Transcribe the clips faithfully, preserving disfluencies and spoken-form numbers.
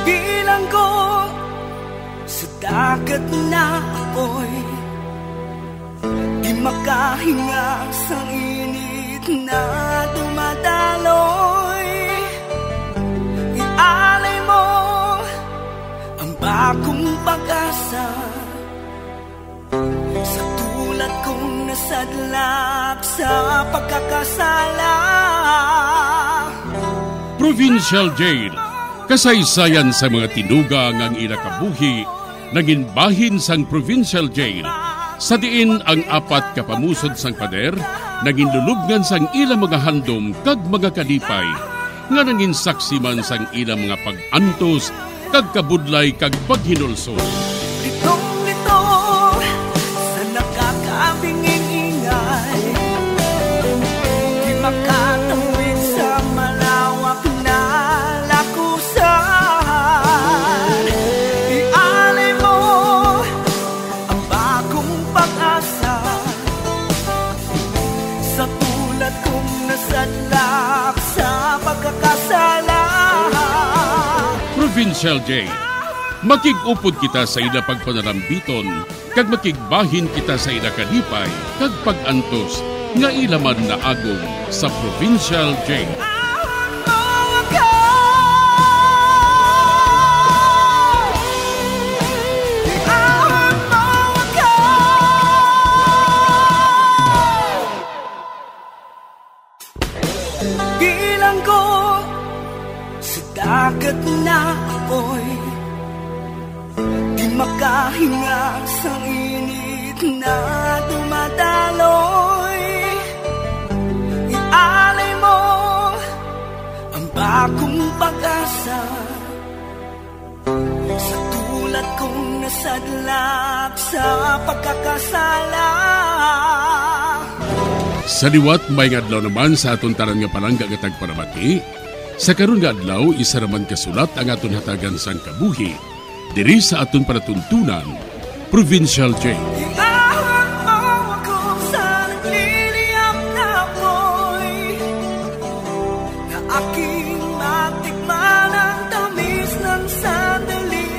Bilanggo sa dagat na apoy, di makahinga sa init na dumadaloy. Ialay mo ang bagong pag-asa sa tulad kong nasadlak sa pagkakasala. Provincial Jail, kasaysayan sa mga tinugang ang inakabuhi, naging bahin sang Provincial Jail. Sa diin ang apat kapamusod sang pader, naging lulubngan sang ilang mga handom kag mga kalipay, nga naging saksi man sang ilang mga pag-antos, kag kabudlay kag paghinulsol. Litong-lito sa nakakabinging ingay, di makatawid sa malawak na lakusan. Ialay mo ang bagong pag-asa sa tulad kong nasadlak sa pagkakasala. Provincial Jail, makig-upod kita sa ila pagpanarambiton, kag makigbahin kita sa ila kalipay, kag pag-antos, nga ilaman na agong sa Provincial Jail. Bilanggo sa dagat na apoy, di makahinga sa init na dumadaloy. Ialay mo ang bagong pag-asa sa tulad kong nasadlak sa pagkakasala. Sa liwat may adlaw naman sa aton tanan nga palangga nga tagparamati. Sa karon nga adlaw isa raman kasulat ang aton hatagan sang kabuhi diri sa aton panatuntunan, Provincial Jail. Iahon mo ako sa nagliliyap na apoy, na aking matikman ang tamis ng sandali.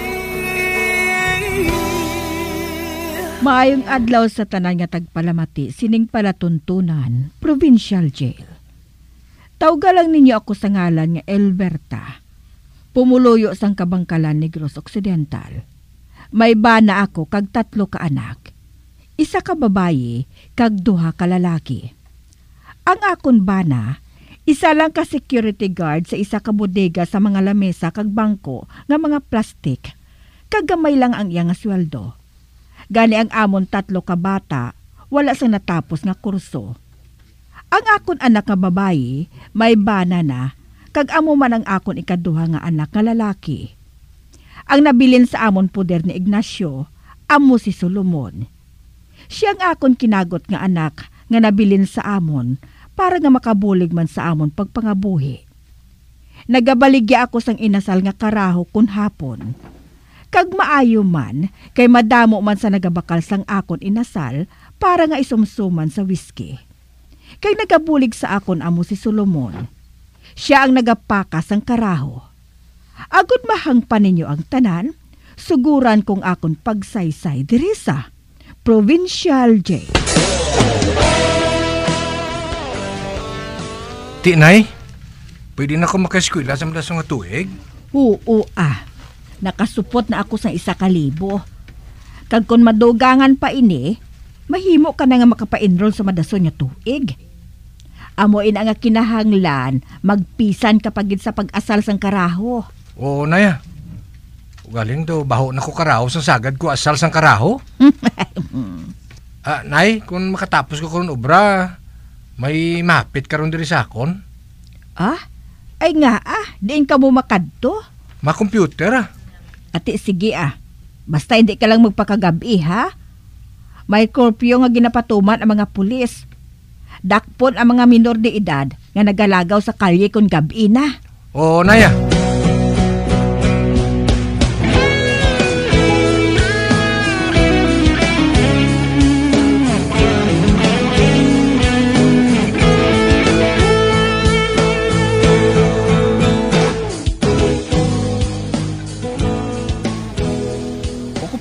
Maayong adlaw sa tanan nga tagpalamati, sining palatuntunan, Provincial Jail. Tawgalang ninyo ako sa ngalan nga Elberta. Pumuluyo sang kabangkalan Negros Occidental. May bana ako kag tatlo ka anak. Isa ka babayi kag duha ka lalaki. Ang akon bana, isa lang ka security guard sa isa ka bodega sa mga lamesa kag bangko nga mga plastik. Kagamay lang ang iyang sweldo. Gani ang amon tatlo ka bata, wala sang natapos nga kurso. Ang akon anak nga babayi, may bana na, kag amo man ang akon ikaduha nga anak nga lalaki. Ang nabilin sa amon puder ni Ignacio, amo si Solomon. Siya ang akon kinagot nga anak nga nabilin sa amon para nga makabulig man sa amon pagpangabuhi. Nagabaligya ako sang inasal nga karaho kun hapon. Kag maayo man, kay madamo man sa nagabakal sang akon inasal para nga isumsuman sa whiskey. Kay nagabulig sa akon amo si Solomon. Siya ang nagapakas ang karaho. Agud mahang pa ninyo ang tanan, suguran kong akon pagsaysay diri sa Provincial Jail. Tinay, pwede na ako makaeskwela sa mga nga tuig? Oo ah, nakasupot na ako sa isa ka libo. Kag kung madugangan pa ini, mahimo ka na nga makapa-enroll sa madason nga tuig. Amoin ang kinahanglan, magpisan kapagid sa pag-asal sang karaho. Oo, Naya. Galing do, baho na ko karaho sa sagad ko asal sang karaho. ah, Nay, kung makatapos ko karon obra, may mapit karon diri sa akon. Ah? Ay nga ah, diin ka mo makadto? Ma-computer ah. Ati sige ah, basta hindi ka lang magpakagabi ha. May korpyo nga ginapatuman ang mga pulis. Dakpon ang mga minor de edad nga nagalagaw sa kalye kon gabi na. Oo, Naya.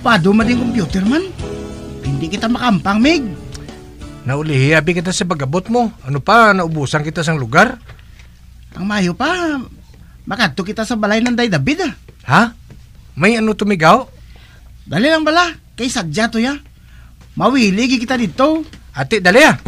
okupado man din computer man. Hindi kita makampang, Meg. Naulihi, abi kita sa pag-abot mo. Ano pa, naubusan kita sa lugar? Ang mayo pa, makadto kita sa balay ng Day David ah. Ha? May ano tumigaw? Dali lang bala, kay sadya to ya. Mawiligi kita dito. Ate, dali ah.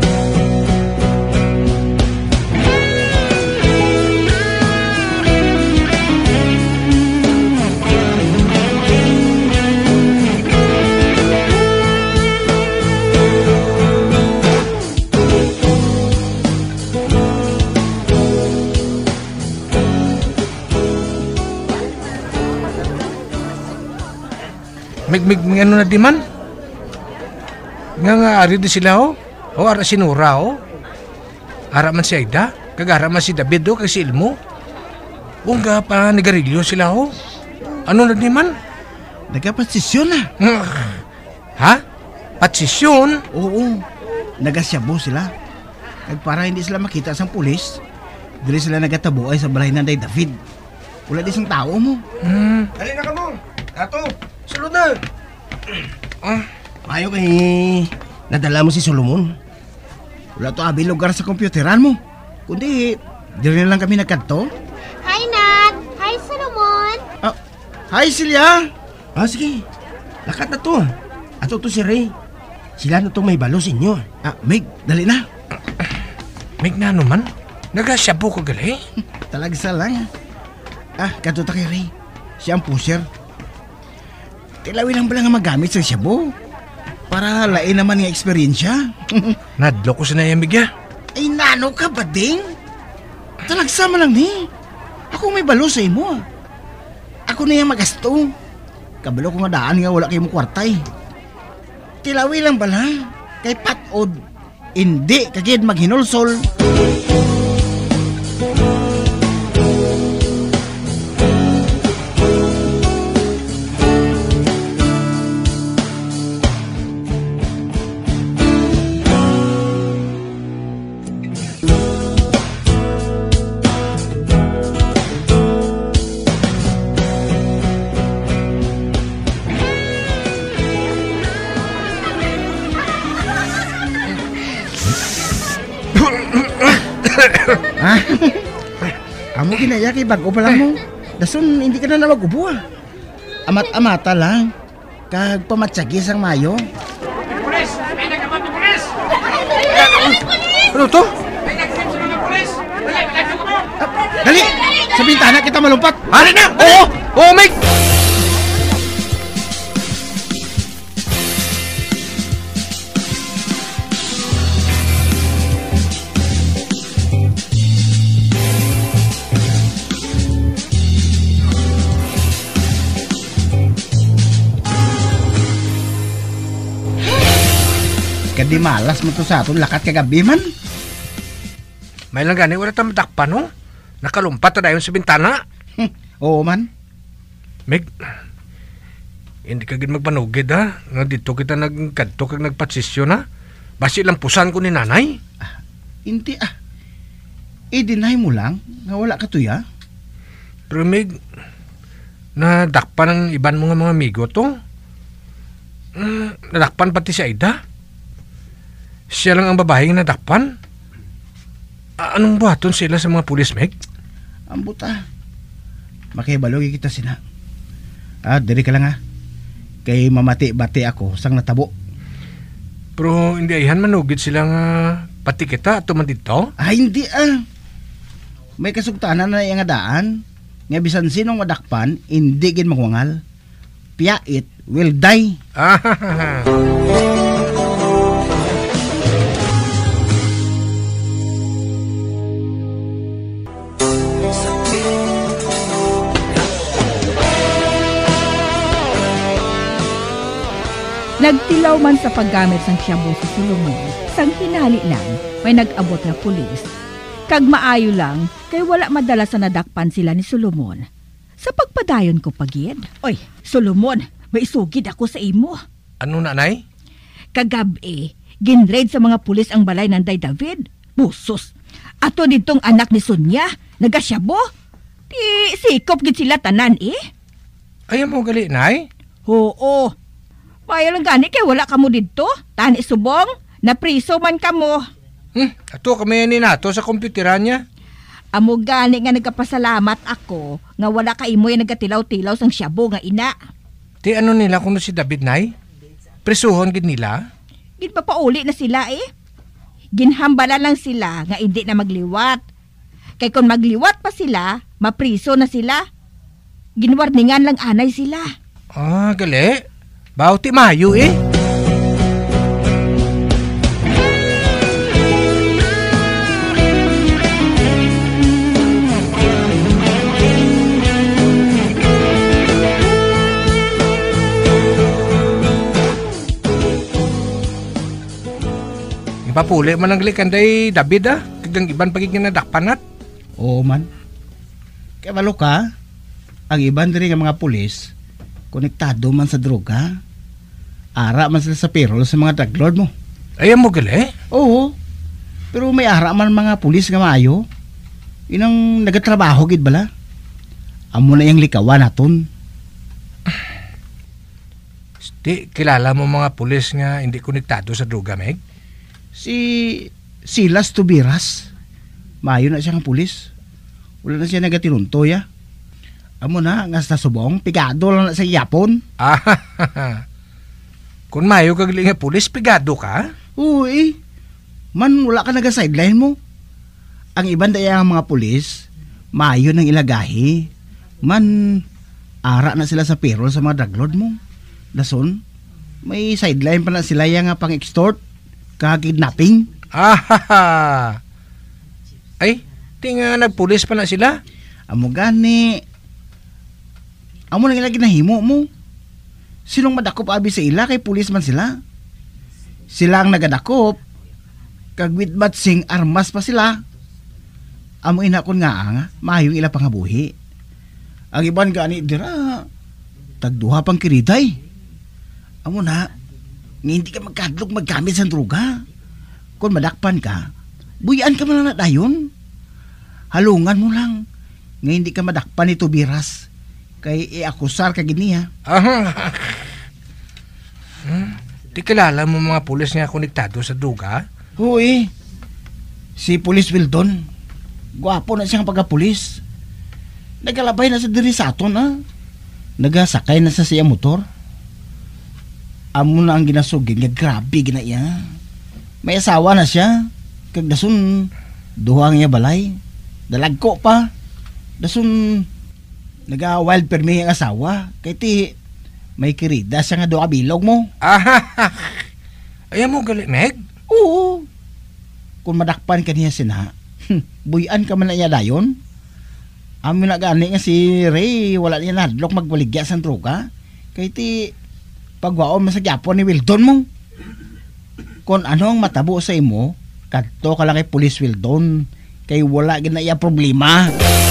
Mig, mig, mig, ano na di man? Nga nga, ari di sila ho? O, ara si Nora ho? Ara man si Aida? Kagara man si David ho, kag si Ilmo? O nga pa, nagarilyo sila ho? Ano na di man? Nagkapasisyon na. Ha? Patsisyon? Oo, nagasyabo sila. At para hindi sila makita sa pulis, dili sila nagatabuay sa balay ng Day David. Wala di isang tao mo. Hmm. Dali na ka mo. Ato, sulod na. Ah, Mayo kay nadala mo si Solomon. wala to abi lugar sa kompyuteran mo. Kundi, dili na lang kami nagkanto. Hi, Nat! Hi, Solomon! Ah, hi Silya! Ah, sige. Lakat na to. Ato to si Ray. Sila na to may balo sa inyo. Ah, Meg, dali na. Mig na ano man? Nagasyabo ko gali? Talagsa lang. Ah, kanto ta kay Ray. Siya ang pusher. Tilawi lang pala nga magamit sa syabo. Para lain naman nga eksperyensya. Nadlo ko sa nayamig ya. Ay, nano ka ba, ding? Talagsama lang ni. Ako may balo sa imo. ah. Ako na yung magasto. Kabalo ko nga daan nga wala kayo mo kwartay. Tilawi lang bala. Kay patod. Hindi kagid maghinulsol. Ha? Amo ginaya kay bago pa lang mo. Dason hindi ka na nawagubo ah. Amat-amata lang. Kag pamatsagis ang mayo. Pulis! May nagkamot ng pulis! Ano to? May nagkamot sa mga pulis! Dali, nagkamot mo! Dali! Sa bintana kita malumpat. Hari na! Oo! Oo, Mig! Kadi malas mo to sa aton lakat kagabi man. May lang gani, wala tayong matakpan, no? Nakalumpat na dayon sa bintana. Hm, oo man. Meg, hindi ka gid magpanugid, ha? Nga dito kita nagkadto kag nagpatsisyon, ha? Basi lang pusan ko ni nanay. Ah, hindi ah. I-deny mo lang nga wala ka tuya. Pero Meg, nadakpan ang iban mo nga mga amigo to. Mm, nadakpan pati si Aida. Siya lang ang babaeng nadakpan. A- anong buhaton sila sa mga pulis, Meg? Ang buta. Makibalogi kita sina. Ah, diri ka lang ah. Kay mamati-bati ako sang natabo. Pero hindi ayhan manugid sila nga pati kita at tuman dito. Ah, hindi ah. May kasugtanan na yung daan. Nga bisan sinong madakpan, hindi gin mangwangal. Piyait will die. Ah, Nagtilaw man sa paggamit sang syabo si Solomon, sang hinali lang, may nag-abot na pulis. Kag maayo lang, kay wala madala sa nadakpan sila ni Solomon. Sa pagpadayon ko pagid, oy, Solomon, may isugid ako sa imo. ano nanay? Kagabi, ginraid sa mga pulis ang balay ng Day David. Busos. Ato ditong anak ni Sonia, nagasyabo. Di sikop gid sila tanan eh. Ayaw mo gali, nay? Oo. Mayo lang gani kay wala kamo didto. Tani subong, napriso man kamo. Hmm, ato kami ni nato sa kompyuteran niya. Amo gani nga nagapasalamat ako nga wala ka imo yung nagatilaw-tilaw sang syabo nga ina. Ti ano nila kuno si David nay? Prisuhon gid nila? Gid pa pauli na sila eh. Ginhambala lang sila nga hindi na magliwat. Kay kung magliwat pa sila, mapriso na sila. Ginwarningan lang anay sila. Ah, gali. Baw ti mayo eh. Papuli man ang likan day David ah. Kagang iban pagiging nadakpanat. Oo man. Kaya malo ka, ang iban din nga mga pulis, konektado man sa droga. Ara man sila sa payroll sa mga drug lord mo. Ayaw mo gali? Oo. Pero may ara man mga pulis nga maayo. Inang nagatrabaho gid bala. Amo na yung likawan naton. Di, kilala mo mga pulis nga hindi konektado sa droga, Meg? Si Silas Tubiras. Maayo na siya ng pulis. Wala na siya nagatinuntoy ah. Amo na, nga sa subong, pigado lang na sa Yapon. Ah, kung mayo kag nga pulis, pigado ka? Oo eh. Man, wala ka naga-sideline mo. Ang iban daya ang mga pulis, maayo ng ilagahi. Man, ara na sila sa payroll sa mga drug lord mo. Dason, may sideline pa na sila yung nga pang-extort. Kaka-kidnapping. Ah, ay, tinga nagpulis pa na sila. Amo gani. Amo nang ila ginahimo mo. Sinong madakop abi sa ila kay pulis man sila. Sila ang nagadakop. Kag with sing armas pa sila. Amo ina kon nga nga maayong ila pangabuhi. Ang iban gani dira tagduha pang kiriday. Amo na nga hindi ka magkadlok maggamit sa droga. Kung madakpan ka, buyan ka man na dayon. Halungan mo lang. Nga hindi ka madakpan ito biras. Kay iakusar ka giniya. Ah, hmm? Di kilala mo mga pulis nga konektado sa droga? Huy. Si Pulis Wildon. Gwapo na siyang pagka-pulis. Nagalabay na sa diri sa aton ha. Nagasakay na sa siya motor. Amo na ang ginasugin nga grabe gina iya. May asawa na siya. Kag dasun duha nga balay. Dalagko pa. Dasun naga wild permi ang asawa. Kay ti may kirida siya nga duha bilog mo. Ah, ayaw mo gali, Meg? Oo. Kung madakpan ka niya sina, buyan ka man na niya dayon. Amin na gani nga si Ray, wala niya nadlok magbaligya sa droga. Kay ti pagwaon mo sa Japon ni Wildon mo. Kung ano ang matabo sa imo, kadto ka lang kay Pulis Wildon. Kay wala gina iya problema.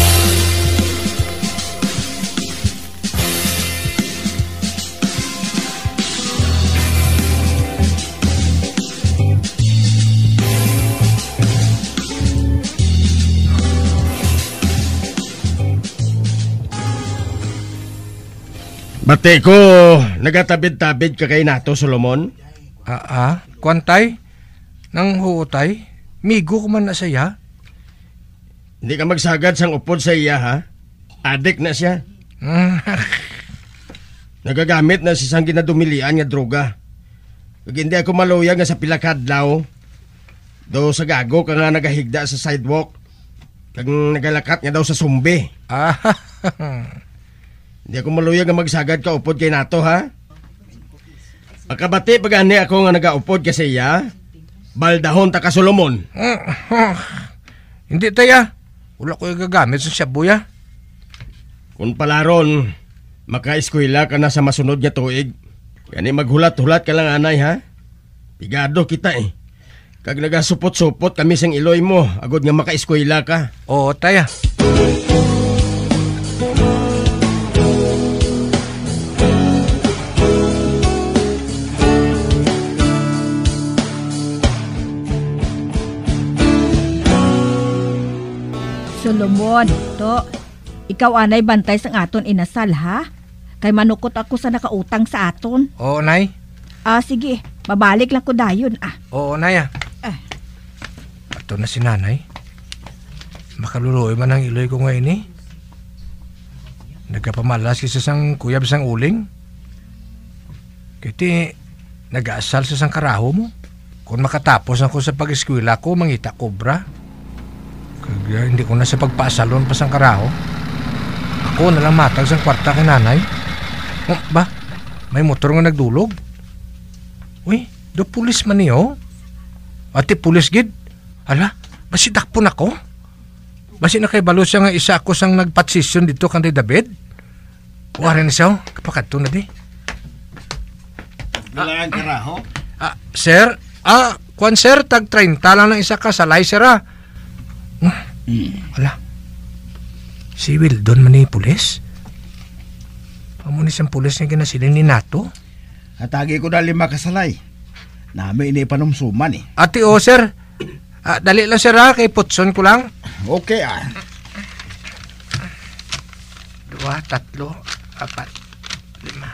Bate ko, nagatabid-tabid ka kay nato, Solomon? Ah, ah, kwantay? Nang huutay? Migo ko man na siya? Hindi ka magsagad sang upod sa iya, ha? Adik na siya. Nagagamit na si sang ginadumilian nga droga. Kag hindi ako maluya nga sa pilakadlaw. Do sa gago ka nga nagahigda sa sidewalk. Kag nagalakat nga daw sa sumbi. Ah, Hindi ako maluya nga magsagad ka upod kay nato, ha? Pagkabati pagani ako nga nagaupod kasi iya, baldahon ta ka Solomon. Hindi taya. Wala ko yung gagamit sa shabuya. Kung palaron, maka-eskwela ka na sa masunod nga tuig. Gani maghulat-hulat ka lang anay, ha? Pigado kita eh. Kag nagasupot-supot kami sang iloy mo, agod nga maka-eskwela ka. Oo, taya. Solomon, to, ikaw anay bantay sang aton inasal ha? Kay manukot ako sa nakautang sa aton. Oo, Nay. Ah, sige. Babalik lang ko dayon, ah. Oo, Nay, ah. Eh. Ato na si Nanay. Makaluluoy man ang iloy ko ngayon eh. Nagkapamalas kasi sang kuyab sang uling. Kiti, nag-aasal sa sang karaho mo. Kung makatapos ako sa pag-eskwela ko, mangita kobra. Kaya hindi ko na sa pagpaasalon pa sang karaho. Ako na lang matag sang kwarta kay Nanay. Oh, ba? May motor nga nagdulog? Uy, do pulis man niyo? Ati pulis gid? Hala, basi dakpon ako? Basi na kay balo siya nga isa ako sang nagpatsisyon dito kanday David? Wari na siya, kapakato na di. Bilangan karaho? Ah, sir? Ah, kwan sir, tag thirty lang ng isa ka sa sir ah. Hmm, wala. Si Wildon man ni pulis? Pamunis ang pulis nga ginasiling ni Nato? Atagi ko na lima kasalay. Nami ini panumsuman eh. Ati o sir, ah, dali lang sir ah, kay putson ko lang. Okay ah. Dua, tatlo, apat, lima.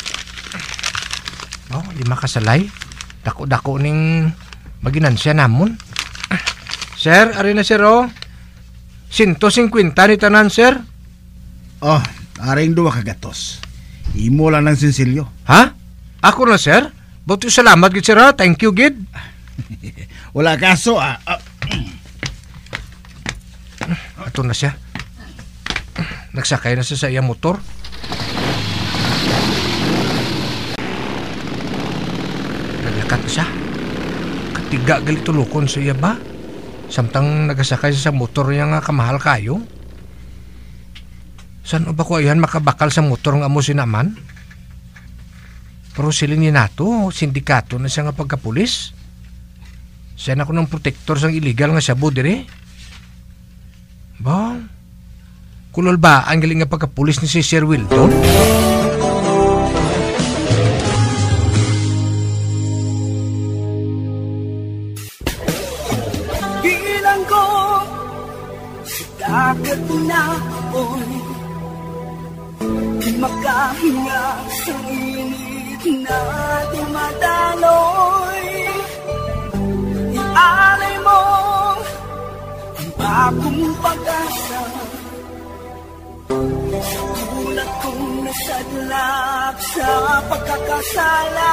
Oh, lima kasalay. Dako-dako ning maginansya namon. Sir, ari na sir oh. one fifty ni tanan sir. Oh, aring duwa kagatos. Imo lang ng sinsilyo. Ha? Ako na sir? Buti salamat gid sir ha. Thank you gid. Wala kaso ah. ah. Ato na siya. Nagsakay na siya sa iyang motor. Naglakat na siya. Katiga gali tulukon sa iya ba? Samtang nagasakay siya sa motor niya nga kamahal kayo. Saan ba ko ayan makabakal sa motor nga mo sinaman? Pero sila ni Nato, sindikato na siya nga pagkapulis. Siya na ko ng protektor sang illegal nga siya budere. Ba? Kulol ba ang galing nga pagkapulis ni si Sir Wildon? Bilang ko sa dagat na apoy, di makahinga sa init na dumadaloy. Ialay mo ang bagong pag-asa, tulad kong nasadlak sa pagkakasala.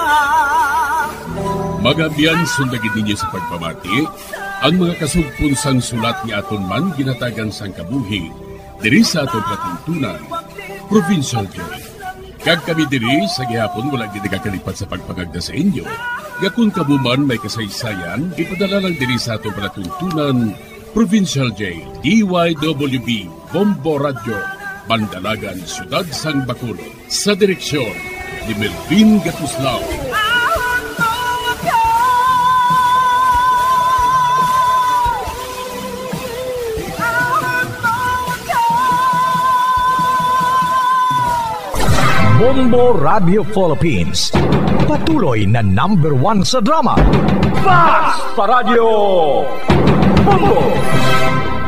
Magabiyan sundagin ninyo sa pagpamati ang mga kasugpon sang sulat ni aton man ginatagan sang kabuhi diri sa aton patuntunan, Provincial Joy. Kag kami diri sa gihapon wala gid nagakalipat sa pagpangagda sa inyo. Gakun kabuman may kasaysayan, ipadala lang diri sa aton patuntunan, Provincial J, D Y W B, Bombo Radio, Bandalagan, Siyudad Sang Bacolod, sa direksyon ni Melvin Gatuslao. Bombo Radio Philippines, patuloy na number one sa drama. Fast pa Radio! Bombo!